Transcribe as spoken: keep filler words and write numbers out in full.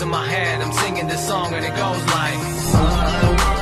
in my head, I'm singing this song and it goes like I